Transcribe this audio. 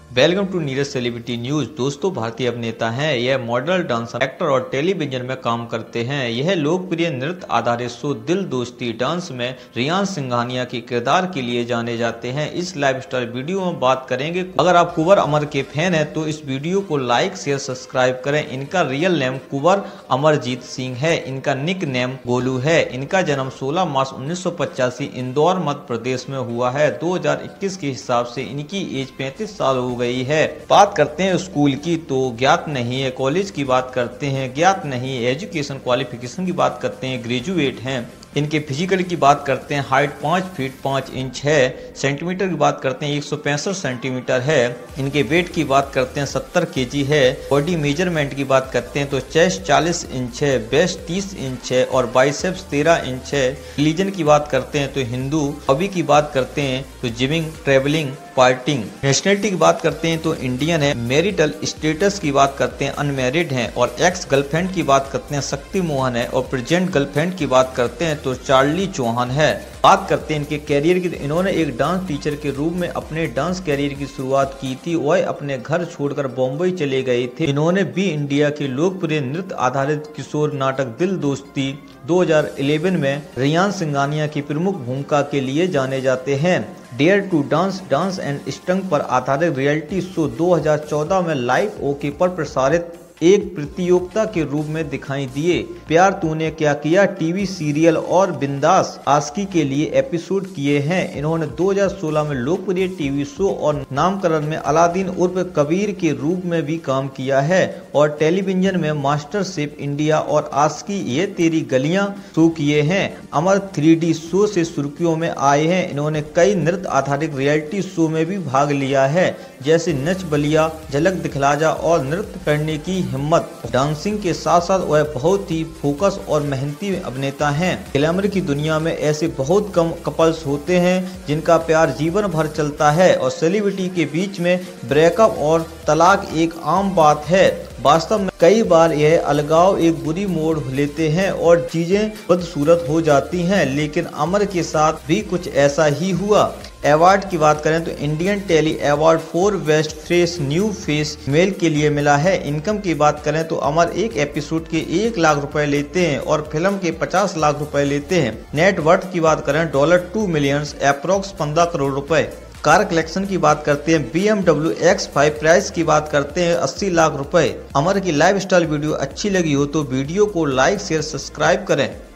Welcome to Neeraj celebrity news. दोस्तों, भारतीय अभिनेता हैं। यह मॉडल, डांसर, एक्टर और टेलीविजन में काम करते हैं। यह लोकप्रिय नृत्य आधारित शो दिल दोस्ती डांस में रियान सिंघानिया के किरदार के लिए जाने जाते हैं। इस लाइफस्टाइल वीडियो में बात करेंगे। अगर आप कुंवर अमर के फैन हैं तो इस वीडियो को लाइक, शेयर, सब्सक्राइब करें। इनका रियल नेम कुंवर अमरजीत सिंह है। इनका निक नेम गोलू है। इनका जन्म 16 मार्च 1985 इंदौर मध्य प्रदेश में हुआ है। 2021 के हिसाब से इनकी एज 35 साल हो गई है। बात करते हैं स्कूल की तो ज्ञात नहीं है। कॉलेज की बात करते हैं, ज्ञात नहीं है। एजुकेशन क्वालिफिकेशन की बात करते हैं, ग्रेजुएट हैं। इनके फिजिकल की बात करते हैं, हाइट 5 फीट 5 इंच है। सेंटीमीटर की बात करते हैं 165 सेंटीमीटर है। इनके वेट की बात करते हैं 70 केजी है। बॉडी मेजरमेंट की बात करते हैं तो चेस्ट 40 इंच है, वेस्ट 30 इंच है और बाइसेप्स 13 इंच है। रिलीजन की बात करते हैं तो हिंदू। हॉबी की बात करते हैं तो जिमिंग, ट्रेवलिंग, पार्टिंग। नेशनलिटी की बात करते हैं तो इंडियन है। मैरिटल स्टेटस की बात करते हैं अनमैरिड हैं। और एक्स गर्लफ्रेंड की बात करते हैं शक्ति मोहन है। और प्रेजेंट गर्लफ्रेंड की बात करते हैं तो चार्ली चौहान है। बात करते हैं इनके कैरियर की। इन्होंने एक डांस टीचर के रूप में अपने डांस कैरियर की शुरुआत की थी। वह अपने घर छोड़कर बॉम्बे चले गए थे। इन्होंने बी इंडिया के लोकप्रिय नृत्य आधारित किशोर नाटक दिल दोस्ती 2011 में रियान सिंघानिया की प्रमुख भूमिका के लिए जाने जाते हैं। Dare to dance, dance and stunt पर आधारित रियलिटी शो 2014 में लाइव ओके पर प्रसारित एक प्रतियोगिता के रूप में दिखाई दिए। प्यार तूने क्या किया टीवी सीरियल और बिंदास आशिकी के लिए एपिसोड किए हैं। इन्होंने 2016 में लोकप्रिय टीवी शो और नामकरण में अलादीन उर्फ कबीर के रूप में भी काम किया है। और टेलीविजन में मास्टर शेफ इंडिया और आशिकी ये तेरी गलियां शो किए हैं। अमर 3D शो से सुर्खियों में आए हैं। इन्होंने कई नृत्य आधारित रियलिटी शो में भी भाग लिया है, जैसे नच बलिया, झलक दिखला जा और नृत्य करने की हिम्मत। डांसिंग के साथ साथ वह बहुत ही फोकस और मेहनती अभिनेता हैं। ग्लैमर की दुनिया में ऐसे बहुत कम कपल्स होते हैं जिनका प्यार जीवन भर चलता है। और सेलिब्रिटी के बीच में ब्रेकअप और तलाक एक आम बात है। वास्तव में कई बार यह अलगाव एक बुरी मोड़ लेते हैं और चीजें बदसूरत हो जाती हैं, लेकिन अमर के साथ भी कुछ ऐसा ही हुआ। अवार्ड की बात करें तो Indian telly award for best fresh new face male के लिए मिला है। इनकम की बात करें तो अमर एक एपिसोड के 1 लाख रुपए लेते हैं और फिल्म के 50 लाख रुपए लेते हैं। नेट वर्थ की बात करें $2 मिलियन अप्रोक्स 15 करोड़ रुपए। कार कलेक्शन की बात करते हैं BMW X5 प्राइस की बात करते हैं 80 लाख रुपए। अमर की लाइफस्टाइल वीडियो अच्छी लगी हो तो वीडियो को लाइक, शेयर, सब्सक्राइब करें।